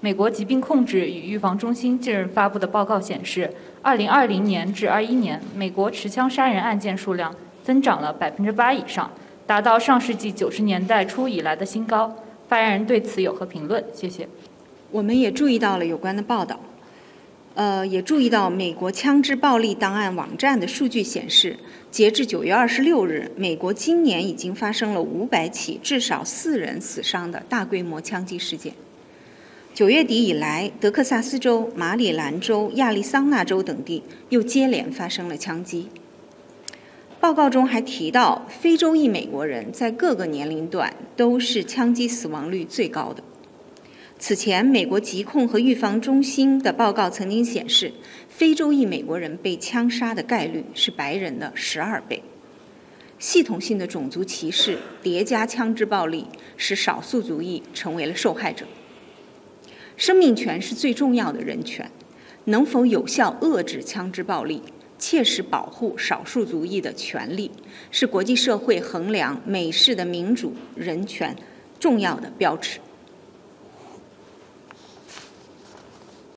美国疾病控制与预防中心近日发布的报告显示，2020年至21年，美国持枪杀人案件数量增长了8%以上，达到上世纪90年代初以来的新高。发言人对此有何评论？谢谢。 我们也注意到了有关的报道，也注意到美国枪支暴力档案网站的数据显示，截至9月26日，美国今年已经发生了500起至少4人死伤的大规模枪击事件。9月底以来，德克萨斯州、马里兰州、亚利桑那州等地又接连发生了枪击。报告中还提到，非洲裔美国人在各个年龄段都是枪击死亡率最高的。此前，美国疾控和预防中心的报告曾经显示，非洲裔美国人被枪杀的概率是白人的12倍。系统性的种族歧视叠加枪支暴力，使少数族裔成为了受害者。生命权是最重要的人权，能否有效遏制枪支暴力，切实保护少数族裔的权利，是国际社会衡量美式的民主人权重要的标尺。